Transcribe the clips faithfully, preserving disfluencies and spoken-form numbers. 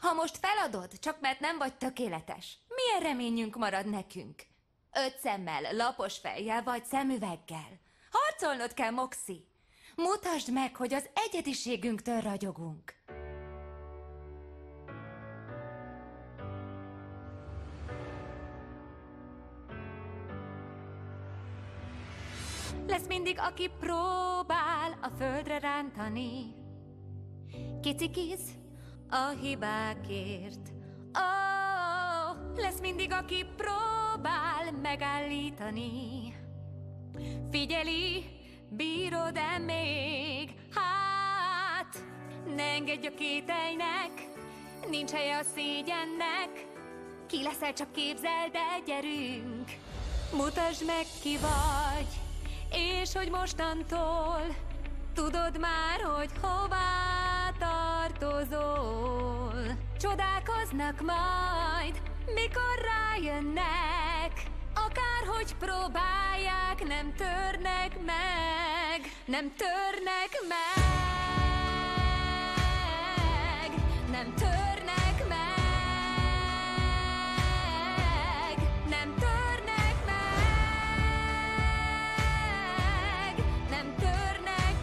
Ha most feladod, csak mert nem vagy tökéletes, milyen reményünk marad nekünk? Öt szemmel, lapos fejjel vagy szemüveggel. Harcolnod kell, Moxie. Mutasd meg, hogy az egyediségünktől ragyogunk. Lesz mindig, aki próbál a földre rántani. Kicikiz a hibákért. Oh, lesz mindig, aki próbál megállítani. Figyeli, bírod-e még? Hát, ne engedj a kételynek, nincs helye a szégyennek. Ki leszel, csak képzeld el, gyerünk. Mutasd meg, ki vagy, és hogy mostantól tudod már, hogy hová tartozol. Csodálkoznak majd, mikor rájönnek, akárhogy próbálják, nem törnek meg, nem törnek meg, nem törnek meg, nem törnek meg, nem törnek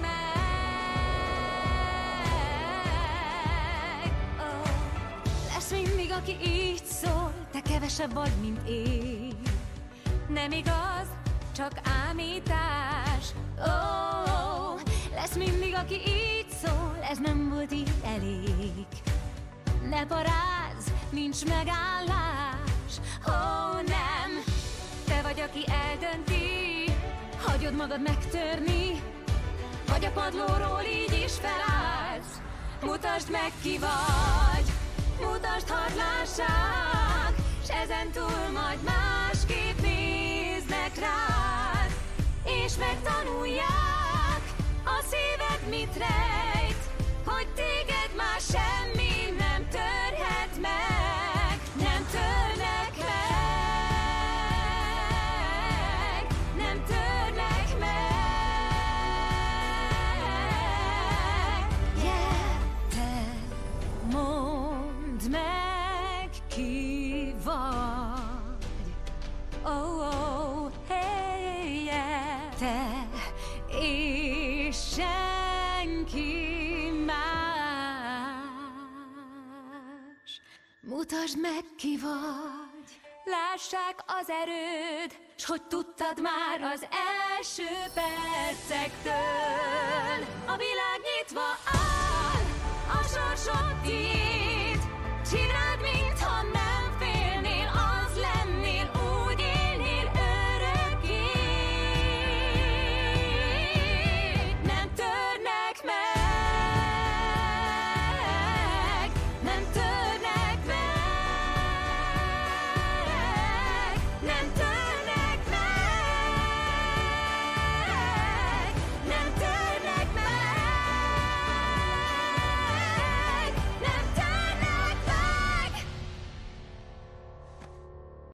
meg. Oh. Lesz mindig, aki így szól, te kevesebb vagy, mint én. Nem igaz, csak ámítás. Oh, lesz mindig, aki így szól, ez nem volt így elég. Ne parázz, nincs megállás. Oh, nem, te vagy, aki eldönti, hagyod magad megtörni, vagy a padlóról így is felállsz. Mutasd meg, ki vagy, mutasd, hadd lássák, s ezentúl majd másképp néznek rád, és megtanulják a szíved mit rejt, hogy téged már semmi nem törhet meg, nem törnek meg, nem törnek meg. Yeah. Te mondd meg, ki vagy. Oh, oh, hey, yeah. Te és senki más. Mutasd meg, ki vagy. Lássák az erőd, s hogy tudtad már az első percektől. A világ nyitva áll, a sorsod tiéd.